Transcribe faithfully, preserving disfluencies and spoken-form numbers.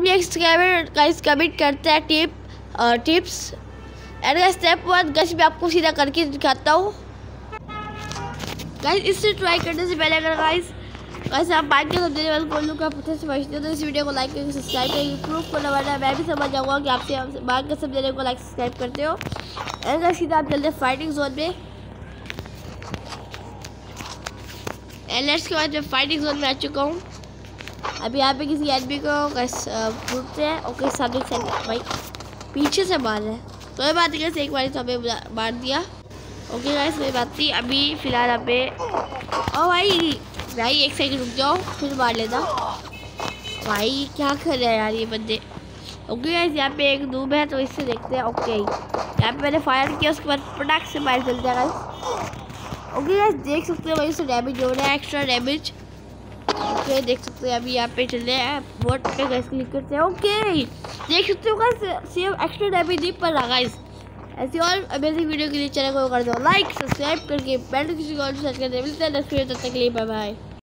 भी एक subscriber guys comment करते हैं tip tips and guys step one guys मैं आपको सीधा करके दिखाता हूँ। गाइस इससे ट्राई करने से पहले अगर गाइस गाइस आप बाइक के समझने वाले को लोग आप पता समझते हो तो इस वीडियो को लाइक करके सब्सक्राइब करके प्रूफ करने वाला मैं भी समझ जाऊँगा कि आपसे बाइक का समझने को लाइक सब्सक्राइब करते हो। एंड गाइस सीधा आप चलते हैं फाइटिंग जोन में। एंड लेट्स के बाद मैं फाइटिंग जोन में आ चुका हूँ। अभी यहाँ पे किसी एनिमी को गाइस पूछते हैं ओके सामने से भाई पीछे से मार रहे हैं तो ये बात है एक बार तो हमें मार दिया। ओके गाइस मेरी बात थी अभी फिलहाल यहाँ पे ओ भाई भाई एक सेकंड रुक जाओ फिर मार लेना भाई क्या कर रहे हैं यार ये बंदे। ओके गाइस यहाँ पे एक नूब है तो इससे देखते हैं। ओके यहाँ पे मैंने फायर किया उसके बाद फटाक से मार चलते हैं गाइस। ओके गाइस देख सकते हो भाई उससे डैमेज हो रहा है एक्स्ट्रा डैमेज। ओके देख सकते हैं अभी यहाँ पे चल रहे हैं बोट पे गाइस क्लिक करते हैं। ओके देख सकते हो गाइस सेम एक्स्ट्रा डैमेज नहीं पड़ रहा गाइस। ऐसी और अमेजिंग वीडियो के लिए चैनल को कर दो लाइक सब्सक्राइब करके बेल नोटिफिकेशन ऑन करके मिलते हैं नेक्स्ट वीडियो तब तक के लिए बाय बाय।